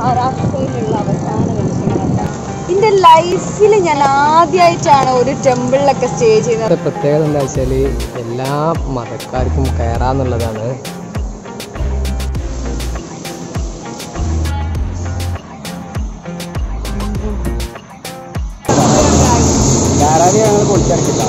മഹാരാഷ്ട്രയിലുള്ള അവസാന നിമിഷങ്ങളൊക്കെ എൻ്റെ ലൈഫിൽ ഞാൻ ആദ്യമായിട്ടാണ് ഒരു ടെമ്പിളിലൊക്കെ സ്റ്റേ ചെയ്യുന്നത്. പ്രത്യേകത എന്താ വെച്ചാൽ എല്ലാ മതക്കാർക്കും കയറാന്നുള്ളതാണ്. ഞങ്ങൾ പൊളിച്ചടക്കില്ല.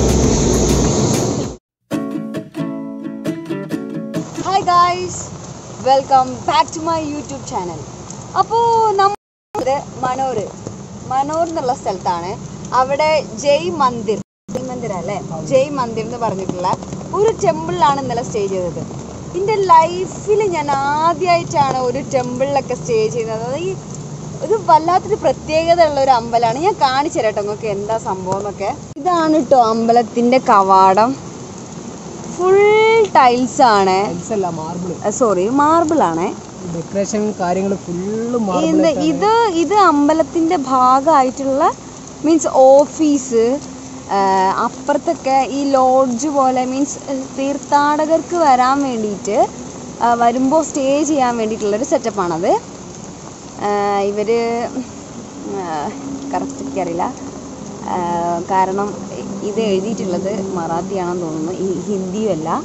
Hi guys, welcome back to my YouTube channel. അപ്പോൾ നമ്മൾ മനോർ എന്നുള്ള സ്ഥലത്താണ്. അവിടെ ജയ് മന്ദിർ അല്ലേ, ജയ് മന്ദിർ എന്ന് പറഞ്ഞിട്ടുള്ള ഒരു ടെമ്പിളിലാണ് ഇന്നലെ സ്റ്റേ ചെയ്തത്. എൻ്റെ ലൈഫിൽ ഞാൻ ആദ്യമായിട്ടാണ് ഒരു ടെമ്പിളിലൊക്കെ സ്റ്റേ ചെയ്യുന്നത്. ഈ ഒരു വല്ലാത്തൊരു പ്രത്യേകത ഉള്ള ഒരു അമ്പലമാണ്. ഞാൻ കാണിച്ചു തരാം കേട്ടോ നിങ്ങൾക്ക് എന്താ സംഭവം എന്നൊക്കെ. ഇതാണ് കേട്ടോ അമ്പലത്തിൻ്റെ കവാടം. ഫുൾ ടൈൽസ് ആണ്, സോറി മാർബിൾ ആണ്. ഡെക്കറേഷൻ കാര്യങ്ങൾ ഫുള്ള് ഇത് അമ്പലത്തിന്റെ ഭാഗമായിട്ടുള്ള മീൻസ് ഓഫീസ്, അപ്പുറത്തൊക്കെ ഈ ലോഡ്ജ് പോലെ മീൻസ് തീർത്ഥാടകർക്ക് വരാൻ വേണ്ടിയിട്ട് വരുമ്പോൾ സ്റ്റേ ചെയ്യാൻ വേണ്ടിയിട്ടുള്ളൊരു സെറ്റപ്പാണത്. ഇവർ കറക്റ്റ് എനിക്കറിയില്ല, കാരണം ഇത് എഴുതിയിട്ടുള്ളത് മറാത്തിയാണെന്ന് തോന്നുന്നു, ഹിന്ദിയും അല്ല.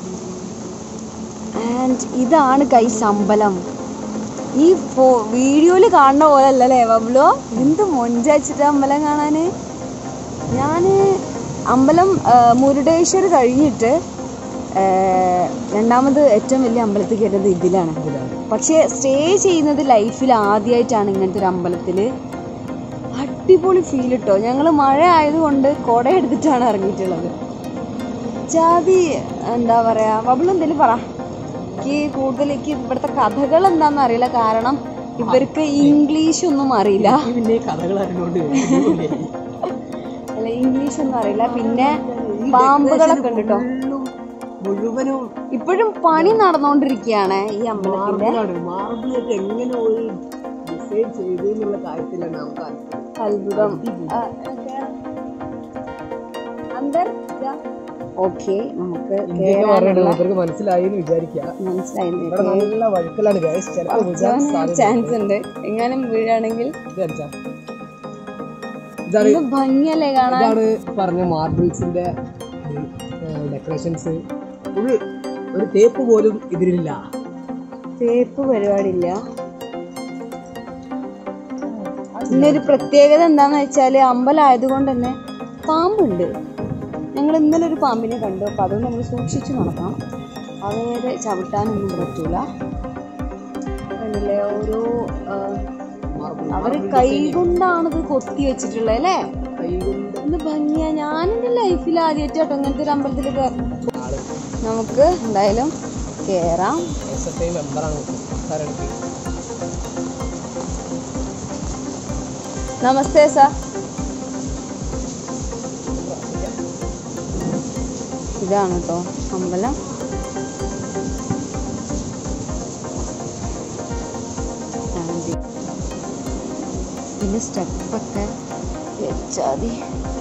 ആൻഡ് ഇതാണ് ഗൈസ് അമ്പലം. ഈ വീഡിയോയിൽ കാണുന്ന പോലെ അല്ലല്ലേ ബബ്ലോ? എന്ത് മൊഞ്ചാച്ചിട്ട് അമ്പലം കാണാൻ. ഞാൻ അമ്പലം മുരുടേശ്വർ കഴിഞ്ഞിട്ട് രണ്ടാമത് ഏറ്റവും വലിയ അമ്പലത്തിൽ കയറുന്നത് ഇതിലാണ്. പക്ഷേ സ്റ്റേ ചെയ്യുന്നത് ലൈഫിൽ ആദ്യമായിട്ടാണ് ഇങ്ങനത്തെ ഒരു അമ്പലത്തിൽ. അടിപൊളി ഫീൽ കിട്ടോ. ഞങ്ങൾ മഴ ആയതുകൊണ്ട് കുട എടുത്തിട്ടാണ് ഇറങ്ങിയിട്ടുള്ളത്. ജാതി എന്താ പറയുക, ബബിൾ എന്തെങ്കിലും പറ. കൂടുതലേക്ക് ഇവിടുത്തെ കഥകൾ എന്താണെന്ന് അറിയില്ല, കാരണം ഇവർക്ക് ഇംഗ്ലീഷ് ഒന്നും അറിയില്ല. അല്ല, ഇംഗ്ലീഷ് ഒന്നും അറിയില്ല. പിന്നെ പാമ്പുകളൊക്കെ ഉണ്ട് കേട്ടോ. ഇപ്പോഴും പണി നടന്നുകൊണ്ടിരിക്കുകയാണ് ഈ അമ്പലത്തിന്റെ. അത്ഭുതം. ഓക്കെ, നമുക്ക് മനസ്സിലായെന്ന് വിചാരിക്കാം. ചാൻസ് ഉണ്ട് എങ്ങാനും വീഴാണെങ്കിൽ. ഭംഗിയല്ലേ കാണാൻ. പറഞ്ഞ മാർബിൾസിന്റെ ഡെക്കറേഷൻസ് ഒരു തേപ്പ് പോലും ഇതിലില്ല. തേപ്പ് പരിപാടിയില്ല. ഇന്നൊരു പ്രത്യേകത എന്താന്ന് വെച്ചാല് അമ്പലമായതുകൊണ്ട് തന്നെ പാമ്പുണ്ട്. ഞങ്ങൾ ഇന്നലെ ഒരു പാമ്പിനെ കണ്ടു. അപ്പം അതുകൊണ്ട് നമ്മൾ സൂക്ഷിച്ച് നടക്കണം. അവരെ ചവിട്ടാനൊന്നും പറ്റൂല. കണ്ടില്ലേ, ഓരോ അവര് കൈ കൊണ്ടാണിത് കൊത്തി വെച്ചിട്ടുള്ളത് അല്ലേ. എന്ത് ഭംഗിയാ. ഞാനെൻ്റെ ലൈഫിൽ ആദ്യമായിട്ടോ ഇങ്ങനത്തെ ഒരു അമ്പലത്തിൽ കയറും. നമുക്ക് എന്തായാലും കയറാം. നമസ്തേ സാർ. ഇതാണ് കേട്ടോ അമ്പലം. പിന്നെ സ്റ്റെപ്പൊക്കെ വെച്ചാൽ മതി.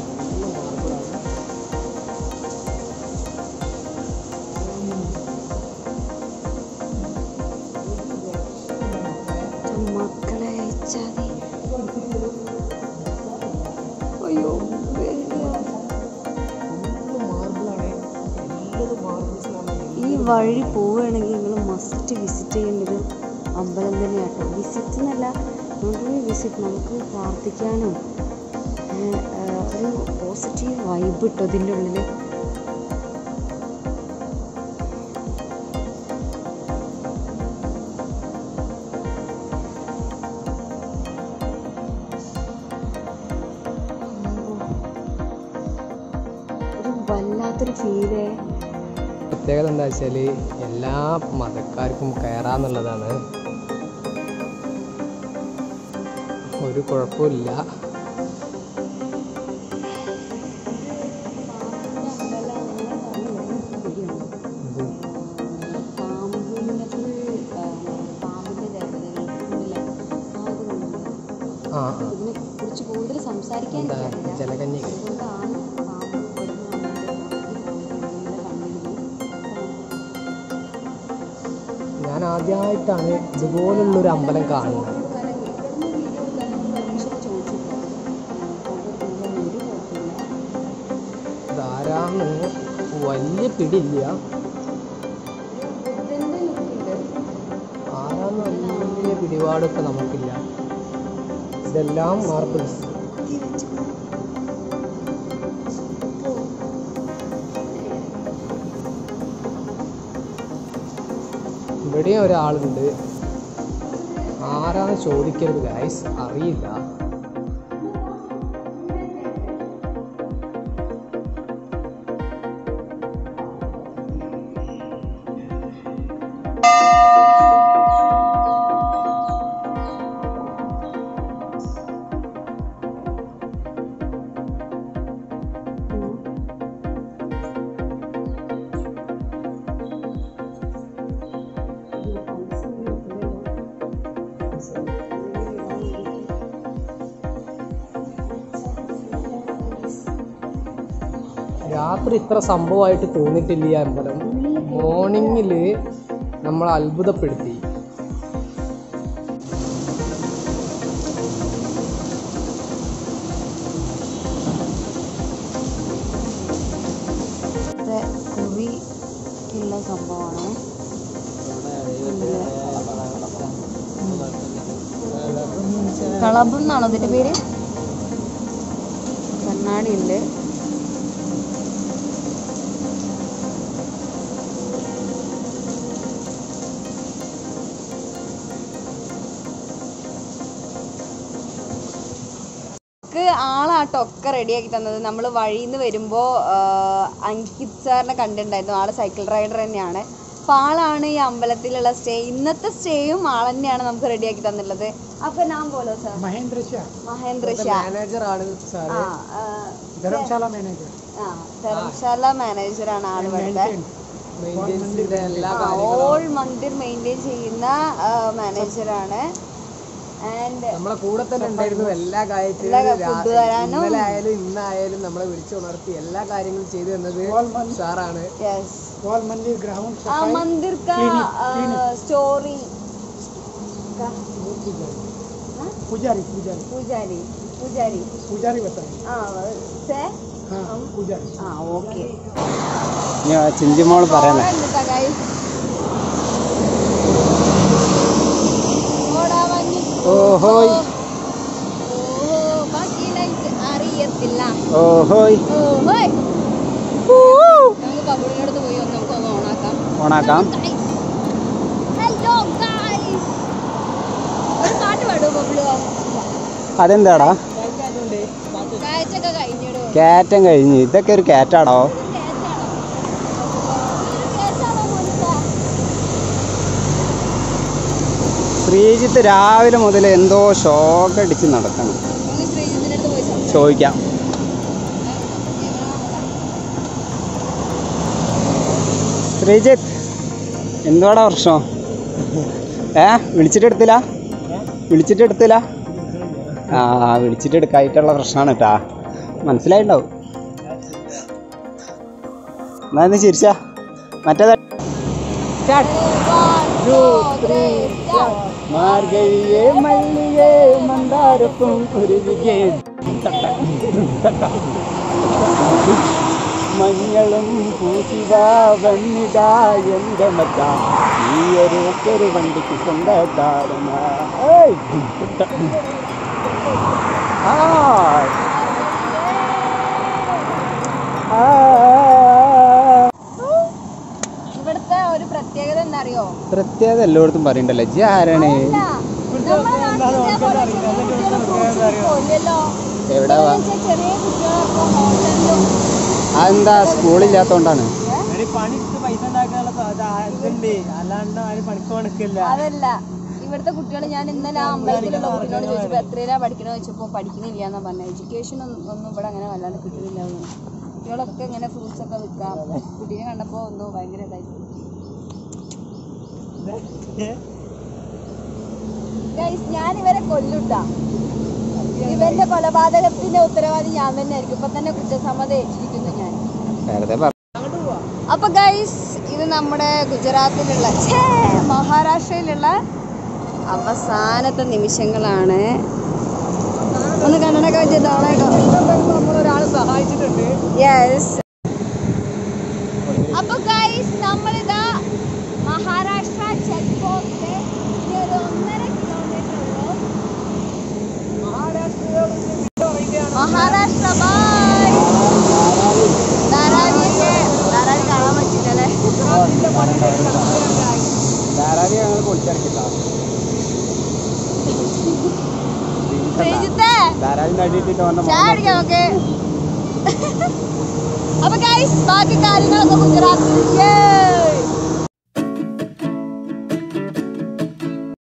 മക്കളെ വെച്ചാൽ മതി. അയ്യോ, ഈ വഴി പോവുകയാണെങ്കിൽ നിങ്ങൾ മസ്റ്റ് വിസിറ്റ് ചെയ്യേണ്ടത് അമ്പലം തന്നെയാട്ടോ. വിസിറ്റ് എന്നല്ല, വിസിറ്റ് നമുക്ക് പ്രാർത്ഥിക്കാനും ഒരു പോസിറ്റീവ് വൈബ് കിട്ടും ഇതിൻ്റെ ഉള്ളിൽ. ഒരു വല്ലാത്തൊരു ഫീലേ. പ്രത്യേകത എന്താ വെച്ചാൽ എല്ലാ മതക്കാർക്കും കയറാന്നുള്ളതാണ്. ഒരു കുഴപ്പമില്ല. ഇതിനെക്കുറിച്ച് കൂടുതൽ സംസാരിക്കാൻ ജലകന്യ ഞാൻ ആദ്യമായിട്ടാണ് ഇതുപോലുള്ളൊരു അമ്പലം കാണുന്നത്. ആരാന്ന് വലിയ പിടിയില്ല. ആരാന്ന് വലിയ പിടിപാടൊക്കെ നമുക്കില്ല. ഇതെല്ലാം മാർബിൾസ്. ഇവിടെയും ഒരാളുണ്ട്. ആരാന്ന് ചോദിക്കരുത് ഗൈസ്, അറിയില്ല. രാത്രി ഇത്ര സംഭവമായിട്ട് തോന്നിയിട്ടില്ല ഈ അമ്പലം. മോർണിംഗിൽ നമ്മൾ അത്ഭുതപ്പെടുത്തി. കുറിക്കുള്ള സംഭവമാണ്. കളബ് എന്നാണോ അതിന്റെ പേര്? കണ്ണാടി ഉണ്ട്. ആളാട്ടൊക്കെ റെഡിയാക്കി തന്നത്. നമ്മൾ വഴിയിൽ നിന്ന് വരുമ്പോൾ അങ്കിത് സാറിനെ കണ്ടിട്ടുണ്ടായിരുന്നു. ആള് സൈക്കിൾ റൈഡർ തന്നെയാണ്. അപ്പോൾ ആളാണ് ഈ അമ്പലത്തിലുള്ള സ്റ്റേ. ഇന്നത്തെ സ്റ്റേയും ആൾ തന്നെയാണ് നമുക്ക് റെഡിയാക്കി തന്നിട്ടുള്ളത്. അപ്പൊ നാം പോലോ സാർ? മഹേന്ദ്ര ഷാ മാനേജറാണ് സാർ. ധർമ്മശാല മാനേജറാണ് ആള്. ഇവിടുത്തെ ഓൾ മന്ദിർ മെയിൻറ്റെയിൻ ചെയ്യുന്ന മാനേജറാണ്. നമ്മളെ കൂടെ തന്നെ ഉണ്ടായിരുന്നു. എല്ലാ കാര്യത്തിലും ഇന്നലായാലും ഇന്നായാലും നമ്മളെ വിളിച്ചുണർത്തി എല്ലാ കാര്യങ്ങളും ചെയ്തു തന്നത് സാറാണ്. मंदिर का स्टोरी पुजारी ओके चिंजिमोൾ പറയുന്നത്. ഓഹോയ് ബാക്കി ലൈറ്റ് അറിയത്തില്ല. ഓഹോയ് ഓഹോയ് നമുക്ക് ബബിളിനടുത്ത് പോയി നമുക്കൊന്ന് ഓണാക്കാം. ഹലോ ഗൈസ്, ഒരു പാട്ട് പാടോ ബബിളോ? അതെന്താടാ? കാറ്റൊക്കെ കഴിഞ്ഞിടോ. കാറ്റം കഴിഞ്ഞു. ഇതൊക്കെ ഒരു കാറ്റാടോ? ശ്രീജിത്ത് രാവിലെ മുതൽ എന്തോ ഷോക്കടിച്ച് നടക്കണം. ചോദിക്കാം. ശ്രീജിത്ത് എന്തോടാ പ്രശ്നം? വിളിച്ചിട്ടെടുത്തില്ല? വിളിച്ചിട്ട് എടുക്കായിട്ടുള്ള പ്രശ്നമാണ് കേട്ടാ. മനസ്സിലായിണ്ടാവും. എന്നാ ചിരിച്ച മറ്റേത് മാർഗഴിയേ മല്ലിയേ മന്ദാരപ്പും കുരുവികേ മഞ്ഞളും പൂശിവാ വന്നിതാ എൻ്റെ മറ്റ ഈ ഒരു വണ്ടിക്ക് സ്വന്തക്കാരന. ഇവിടുത്തെ ഒരു പ്രത്യേകത എന്താ അറിയോ? പ്രത്യേകത എല്ലായിടത്തും പറയണ്ടല്ലോ. ജി ആരാണ്? എവിടെ? അതെന്താ സ്കൂളില്ലാത്തോണ്ടാണ്? അതല്ല, ഇവിടുത്തെ കുട്ടികൾ, ഞാൻ ഇന്നലെ ആ അമ്പലത്തിലുള്ള കുട്ടികളോട് ചോദിച്ചപ്പോൾ എത്രയിലാ പഠിക്കണമെന്ന് ചോദിച്ചപ്പോൾ പഠിക്കുന്നില്ല എന്നാ പറഞ്ഞത്. എഡ്യൂക്കേഷൻ ഒന്നും ഇവിടെ അങ്ങനെ വല്ലാണ്ട് കിട്ടുന്നില്ല. കുട്ടികളൊക്കെ ഇങ്ങനെ ഫ്രൂട്ട്സ് ഒക്കെ വിൽക്കാം. കുട്ടീനെ കണ്ടപ്പോൾ എന്തോ ഭയങ്കര ഇതായിട്ട്. ഞാൻ ഇവരെ കൊല്ലുട്ടാ. ഇവന്റെ കൊലപാതകത്തിന്റെ ഉത്തരവാദി ഞാൻ തന്നെ ആയിരിക്കും. ഇപ്പൊ തന്നെ കുറ്റസമ്മതം ഏറ്റിരിക്കുന്നു ഞാൻ. അപ്പൊ ഗൈസ്, ഇത് നമ്മുടെ ഗുജറാത്തിലുള്ള മഹാരാഷ്ട്രയിലുള്ള അവസാനത്തെ നിമിഷങ്ങളാണ്. ഒന്ന് കണ്ണടക്കം വെച്ച് ഒരാളെ സഹായിച്ചിട്ടുണ്ട്. യെസ്, ധാരാളം അടിയിട്ടിട്ട് വന്ന ചായ അടിക്കാം നമുക്ക്. അപ്പൊ ഗൈസ് ബാക്കി കാര്യങ്ങളൊക്കെ ഗുജറാത്ത്